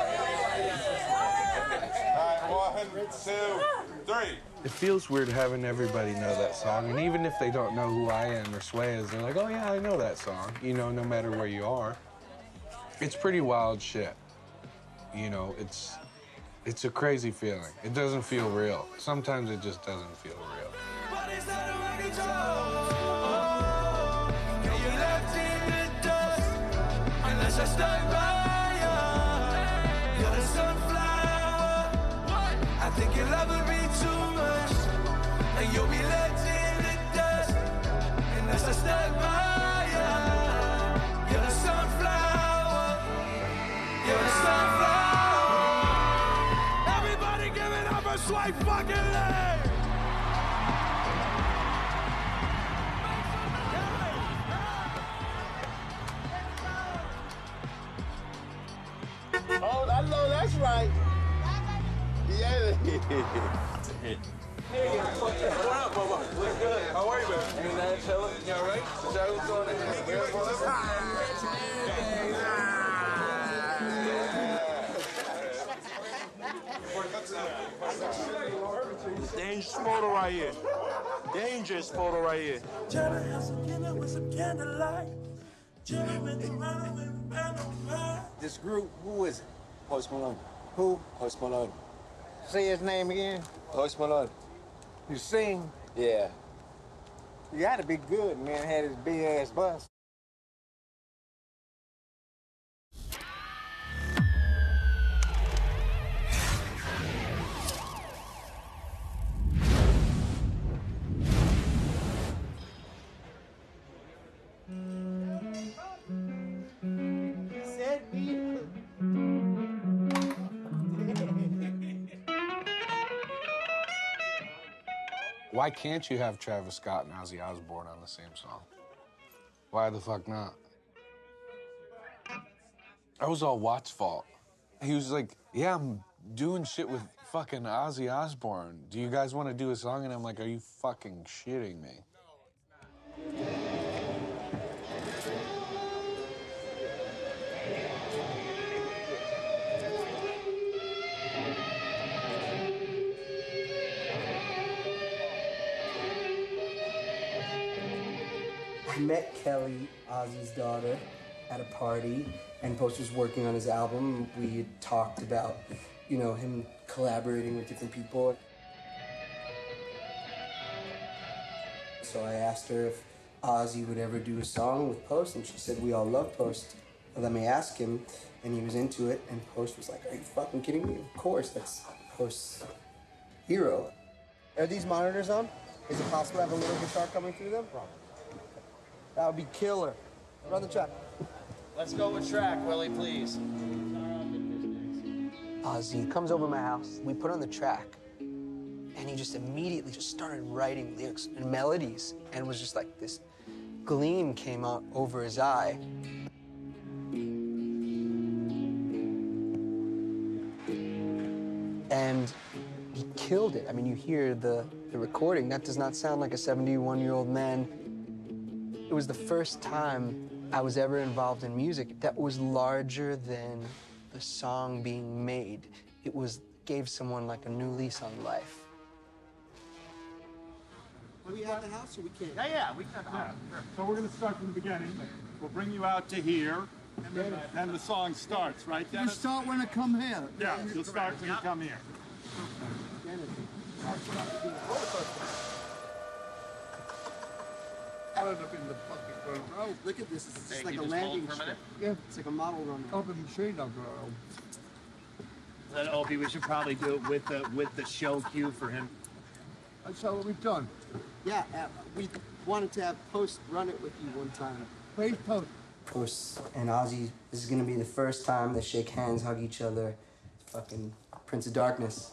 [SPEAKER 14] All right, one, two, three.
[SPEAKER 9] It feels weird having everybody know that song, and even if they don't know who I am or Sway is, they're like, oh yeah, I know that song, you know, no matter where you are. It's pretty wild shit. You know, it's it's a crazy feeling. It doesn't feel real. Sometimes it just doesn't feel real.
[SPEAKER 10] But it's not a rock and roll. And you're left in the dust unless I stuck by ya. You're the sunflower. What? I think your love would be too much. And you'll be left in the dust unless I stuck by ya. You're the sunflower. You're the sunflower. Everybody give it up for Sway fucking Lee.
[SPEAKER 2] Oh, I know that's right. Yeah.
[SPEAKER 10] How are you, man? Ain't that chilling? You all right? Is that what's going
[SPEAKER 2] on? Dangerous photo right here. Dangerous photo right here.
[SPEAKER 10] Jenna has some dinner with some candlelight. Jenna went around with a band on fire.
[SPEAKER 5] This group, who is it? Post Malone. Who? Post Malone.
[SPEAKER 11] Say his name again.
[SPEAKER 5] Post Malone.
[SPEAKER 11] You sing?
[SPEAKER 5] Yeah.
[SPEAKER 11] You gotta be good, man. Had his big ass bust.
[SPEAKER 9] Why can't you have Travis Scott and Ozzy Osbourne on the same song? Why the fuck not? That was all Watt's fault. He was like, yeah, I'm doing shit with fucking Ozzy Osbourne. Do you guys want to do a song? And I'm like, are you fucking shitting me?
[SPEAKER 19] I met Kelly, Ozzy's daughter, at a party, and Post was working on his album. We had talked about, you know, him collaborating with different people. So I asked her if Ozzy would ever do a song with Post, and she said, we all love Post. Let me ask him, and he was into it, and Post was like, are you fucking kidding me? Of course, that's Post's hero.
[SPEAKER 11] Are these monitors on? Is it possible to have a little guitar coming through them? That would be killer. Run the track.
[SPEAKER 23] Let's go with track, Willie, please.
[SPEAKER 19] Ozzy comes over to my house. We put on the track, and he just immediately just started writing lyrics and melodies, and it was just like this gleam came out over his eye. And he killed it. I mean, you hear the, the recording. That does not sound like a seventy-one-year-old man. It was the first time I was ever involved in music that was larger than the song being made. It was gave someone like a new lease on life.
[SPEAKER 11] Do we have the house or we can't?
[SPEAKER 23] Yeah, yeah, we can.
[SPEAKER 24] Yeah, sure. So we're going to start from the beginning. We'll bring you out to here, and then, then the song starts, right,
[SPEAKER 11] You
[SPEAKER 24] Dennis?
[SPEAKER 11] start when I come here.
[SPEAKER 24] Yeah, you'll start when you come here.
[SPEAKER 11] Up in the fucking front row. Look at this. It's just
[SPEAKER 23] Hey,
[SPEAKER 11] like
[SPEAKER 23] you
[SPEAKER 11] a
[SPEAKER 23] just
[SPEAKER 11] landing
[SPEAKER 23] hold for a
[SPEAKER 11] strip.
[SPEAKER 23] minute?
[SPEAKER 11] Yeah, it's like a model runway. Open machine up, girl.
[SPEAKER 23] Then Opie, we should probably do it with the with the show cue for him.
[SPEAKER 11] That's how we've done. Yeah, uh, we wanted to have Post run it with you one time. Please, Post.
[SPEAKER 19] Post and Ozzy, this is gonna be the first time they shake hands, hug each other. Fucking Prince of Darkness.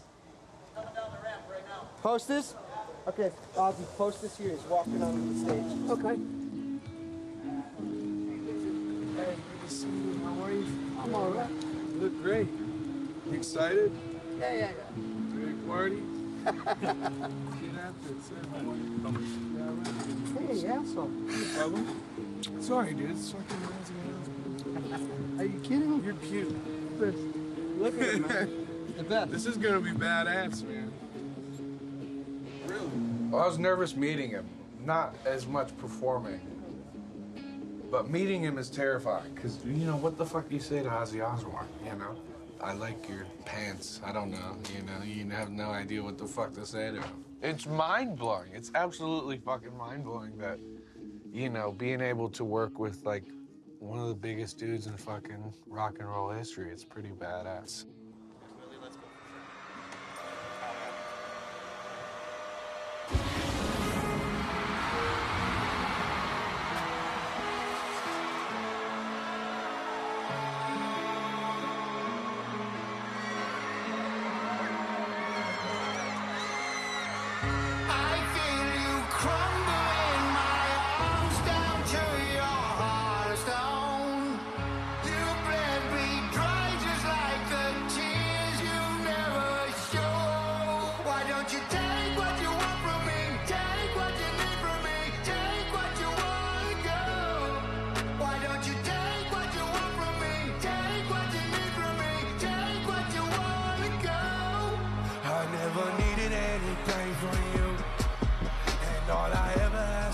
[SPEAKER 11] Post this? Okay, Ozzy, Post this here. He's walking onto the stage. Okay.
[SPEAKER 1] Hey, good to see you. How are you?
[SPEAKER 11] I'm all right.
[SPEAKER 1] You look great. You excited?
[SPEAKER 11] Yeah, yeah, yeah.
[SPEAKER 1] Big party? Get after it, sir.
[SPEAKER 11] Hey, asshole.
[SPEAKER 1] Problem? Sorry, dude. It's fucking amazing.
[SPEAKER 11] Are you kidding?
[SPEAKER 1] You're cute.
[SPEAKER 11] Look at him, man. The best.
[SPEAKER 1] This is gonna be badass, man. Really?
[SPEAKER 9] Well, I was nervous meeting him, not as much performing. But meeting him is terrifying, because, you know, what the fuck do you say to Ozzy Osbourne, you know? I like your pants. I don't know, you know? You have no idea what the fuck to say to him. It's mind-blowing. It's absolutely fucking mind-blowing that, you know, being able to work with, like, one of the biggest dudes in fucking rock and roll history, it's pretty badass.
[SPEAKER 10] Dry just like the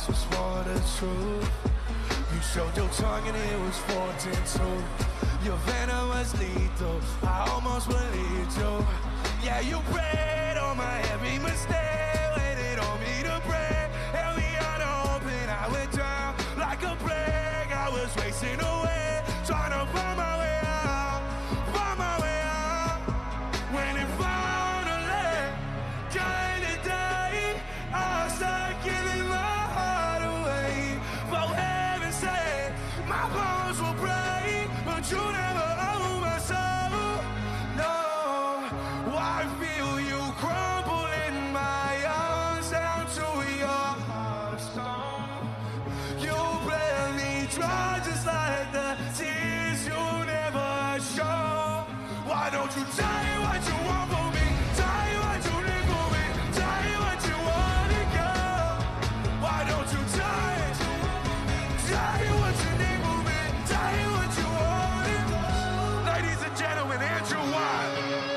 [SPEAKER 10] this was for the truth. You showed your tongue and it was fourteen two. Your venom was lethal, I almost believed you. Yeah, you preyed on my every mistake, waited on me to break. Held me unopened, I went down like a plague. I was racing away, trying to find my way out, find my way out. When it finally came the day, I started giving my heart away. For heaven's sake, my bones will break, but you never own my soul. No, I feel you crumble in my arms down to your heart of stone. You bled me dry just like the tears you never show. Why don't you tell me what you want from me? Tell me what you need from me. Tell me what you want to go. Why don't you tell me? Tell me what you need from me. Tell me what you want to go. Ladies and gentlemen, Andrew Watt.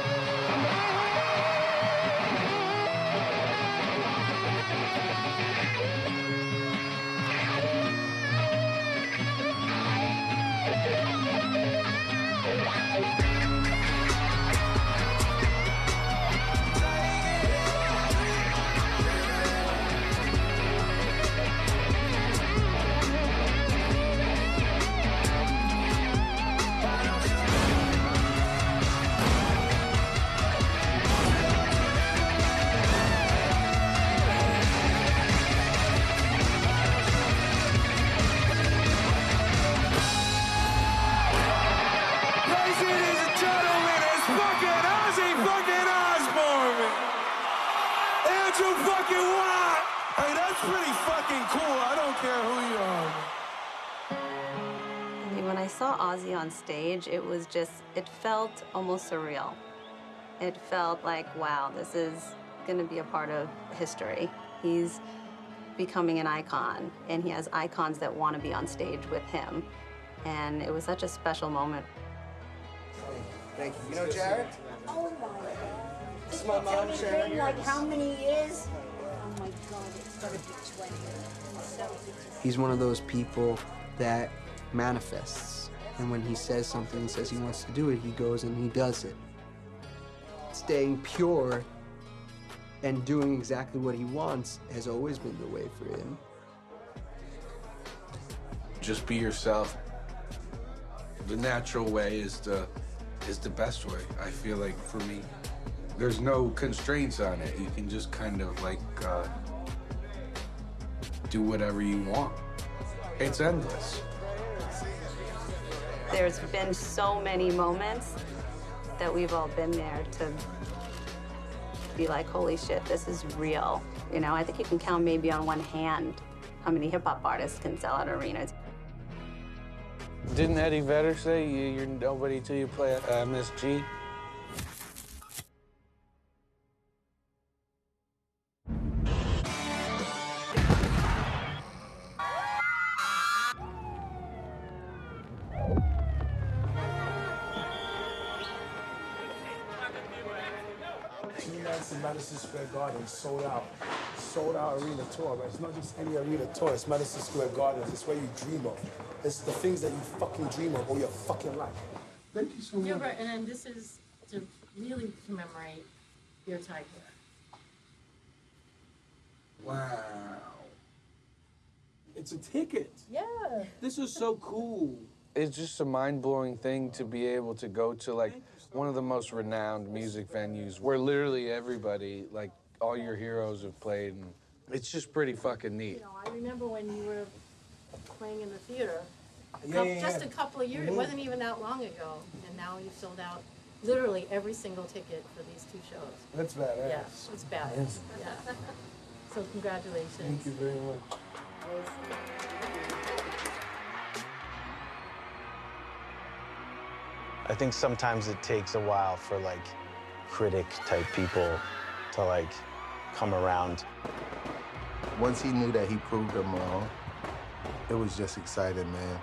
[SPEAKER 10] Ladies and gentlemen, it's fucking Ozzy fucking Osbourne. Andrew fucking Watt. Hey, that's pretty fucking cool. I don't care who you are.
[SPEAKER 3] I mean, when I saw Ozzy on stage, it was just, it felt almost surreal. It felt like, wow, this is gonna be a part of history. He's becoming an icon, and he has icons that want to be on stage with him. And it was such a special moment.
[SPEAKER 11] Thank you. You know Jared?
[SPEAKER 4] Oh my God.
[SPEAKER 11] This is my mom, Sharon.
[SPEAKER 4] Like how many years? Oh my God, it's gotta be twenty. It's so good.
[SPEAKER 19] He's one of those people that manifests. And when he says something and says he wants to do it, he goes and he does it. Staying pure and doing exactly what he wants has always been the way for him.
[SPEAKER 9] Just be yourself. The natural way is the is the best way. I feel like for me, there's no constraints on it. You can just kind of like uh, do whatever you want. It's endless.
[SPEAKER 3] There's been so many moments that we've all been there to be like, holy shit, this is real. You know, I think you can count maybe on one hand how many hip hop artists can sell out arenas.
[SPEAKER 9] Didn't Eddie Vedder say you, you're nobody till you play at M S G?
[SPEAKER 2] Two nights in Madison Square Garden, sold out. Sold out arena tour, but it's not just any arena tour, it's Madison Square Garden. It's what you dream of. It's the things that you fucking dream of all your fucking life. Thank you so much.
[SPEAKER 12] You're right, and then this is to really commemorate your time here.
[SPEAKER 2] Wow. It's a ticket.
[SPEAKER 12] Yeah.
[SPEAKER 9] This is so cool. It's just a mind-blowing thing to be able to go to like one of the most renowned music venues where literally everybody, like all your heroes have played, and it's just pretty fucking neat.
[SPEAKER 12] You know, I remember when you were playing in the theater, a
[SPEAKER 2] Yeah,
[SPEAKER 12] coup-
[SPEAKER 2] yeah,
[SPEAKER 12] just
[SPEAKER 2] yeah.
[SPEAKER 12] a couple of years,
[SPEAKER 2] Mhm.
[SPEAKER 12] it wasn't even that long ago, and now you've sold out literally every single ticket for these two shows.
[SPEAKER 2] That's badass.
[SPEAKER 12] Yeah, it's badass.
[SPEAKER 2] Yes.
[SPEAKER 12] Yeah. So congratulations.
[SPEAKER 2] Thank you very much.
[SPEAKER 8] I think sometimes it takes a while for like critic type people to like come around.
[SPEAKER 16] Once he knew that he proved them wrong, it was just exciting, man.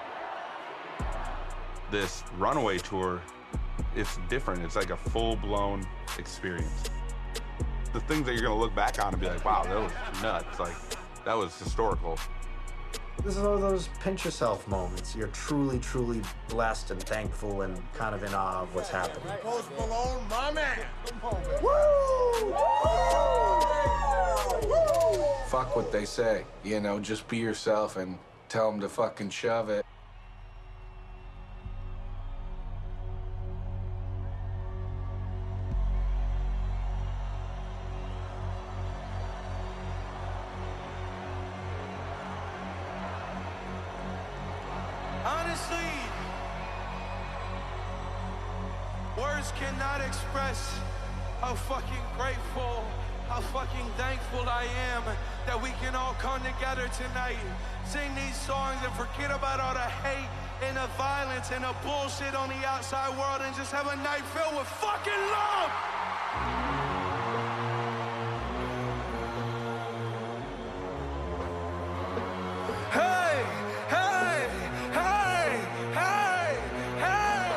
[SPEAKER 14] This Runaway Tour, it's different. It's like a full-blown experience. The things that you're gonna look back on and be like, wow, that was nuts. Like, that was historical.
[SPEAKER 6] This is one of those pinch yourself moments. You're truly, truly blessed and thankful and kind of in awe of what's happening.
[SPEAKER 2] Post Malone, my man.
[SPEAKER 9] Woo! Fuck what they say, you know, just be yourself and tell them to fucking shove it.
[SPEAKER 10] Honestly, words cannot express how fucking grateful, how fucking thankful I am that we can all come together tonight, sing these songs and forget about all the hate and the violence and the bullshit on the outside world and just have a night filled with fucking love. Hey, hey, hey, hey, hey.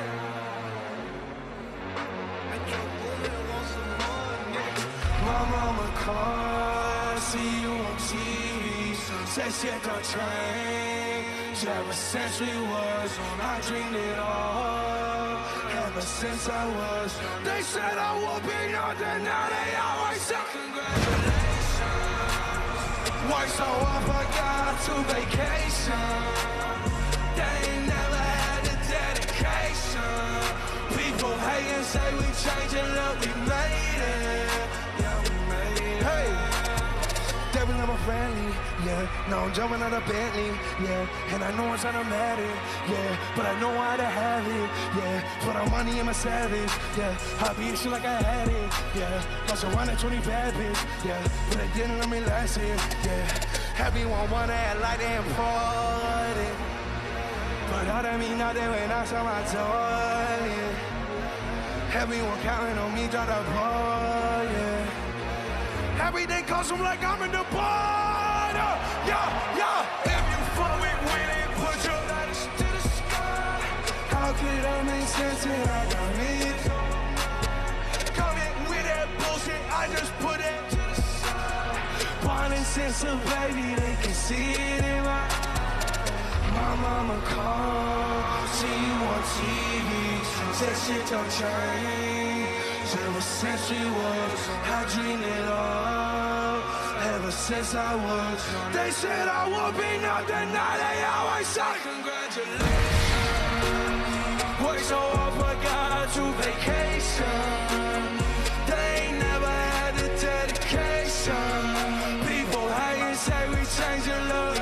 [SPEAKER 10] My mama called, see you on T V, said shit don't change. Ever since we was on, I dreamed it all. Ever since I was, they said I would be nothing, now they always say congratulations. Worked so I forgot to vacation. They ain't never had the dedication. People hate and say we changed and look, we made it. Yeah, we made it. Hey, they was never friendly, yeah. Now I'm jumping out of Bentley, yeah. And I know it's automatic, yeah. But I know how to have it, yeah. Put our money in my savage, yeah. I beat shit like I had it, yeah. Lost around at twenty bad bitch, yeah. But it didn't let me last it, yeah. Everyone wanna act like they important, but all that mean nothing when I saw my toilet. Everyone counting on me, drop the ball, yeah. Everything comes from like I'm in the border, yeah, yeah. If you fuck with winning, put your lighters to the sky. How could I make sense when I got it? Come in with that bullshit, I just put it to the side. Born and since a baby, they can see it in my eyes. My mama called, see you on T V, said shit don't change. Ever since we was, I dreamed it all. Ever since I was, they said I would be nothing, now they always say congratulations. Worked so I forgot to vacation. They ain't never had the dedication. People hate and say we changed your love.